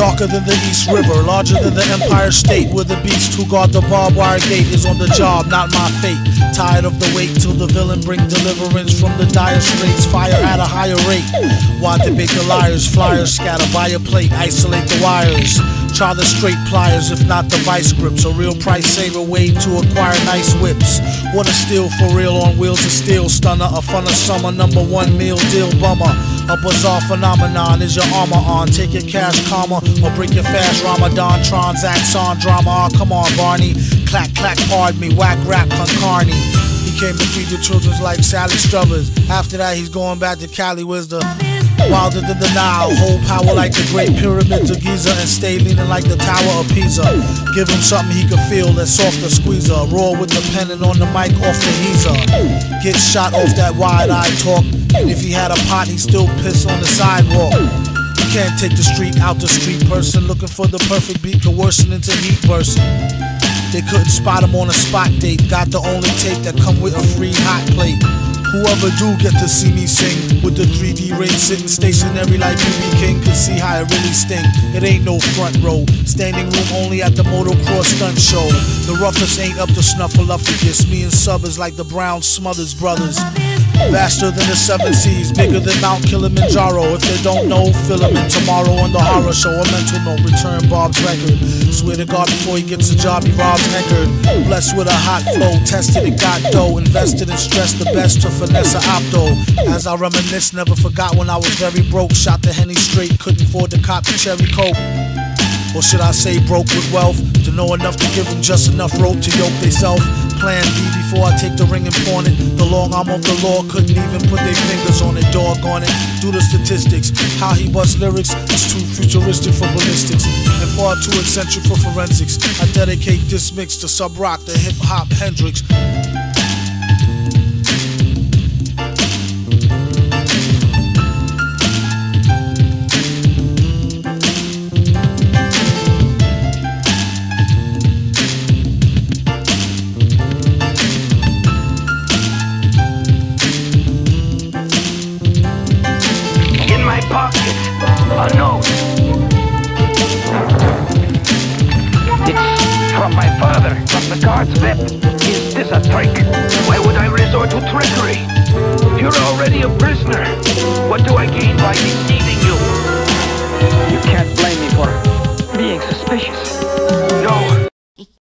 Darker than the East River, larger than the Empire State, where the beast who guard the barbed wire gate is on the job, not my fate. Tired of the wait till the villain bring deliverance from the dire straits, fire at a higher rate. Why debate the liars, flyers scatter by a plate, isolate the wires. Try the straight pliers, if not the vice grips. A real price saver way to acquire nice whips. What a steal for real on wheels of steel. Stunner, a fun of summer, #1 meal deal bummer. A bizarre phenomenon, is your armor on? Take your cash karma or break your fast Ramadan. Transacts on drama, oh, come on Barney. Clack clack, pardon me, whack rap Concarney. He came to feed the children's like Sally Struthers. After that he's going back to Cali, where's the wilder than the Nile, hold power like the Great Pyramids of Giza, and stay leaning like the Tower of Pisa. Give him something he can feel, that's softer squeezer. Roar with the pen and on the mic off the heezer. Get shot off that wide-eyed talk, and if he had a pot he'd still piss on the sidewalk. You can't take the street out the street person, looking for the perfect beat could worsen into heat person. They couldn't spot him on a spot date, got the only tape that come with a free hot plate. Whoever do get to see me sing, with the 3D ring sitting stationary like BB King, could see how it really sting. It ain't no front row, standing room only at the motocross stunt show. The roughest ain't up to snuffleupagus, me and Sub is like the Brown Smothers Brothers. Vaster than the 7 seas, bigger than Mount Kilimanjaro. If they don't know, fill them in tomorrow on the horror show. A mental note, return Bob's record. Swear to God before he gets a job he robs Eckerd. Blessed with a hot flow, tested and got dough. Invested and stressed the best to finesse a opto. As I reminisce, never forgot when I was very broke. Shot the Henny straight, couldn't afford to cop the cherry coke. Or should I say broke with wealth, to know enough to give them just enough rope to yoke theyself. Plan B before I take the ring and pawn it. The long arm of the law couldn't even put their fingers on it, doggone it. Do the statistics, how he busts lyrics is too futuristic for ballistics and far too eccentric for forensics. I dedicate this mix to Sub Rock, the hip hop Hendrix. Pocket, a note. It's from my father, from the guard's VIP. Is this a trick? Why would I resort to trickery? You're already a prisoner. What do I gain by deceiving you? You can't blame me for being suspicious.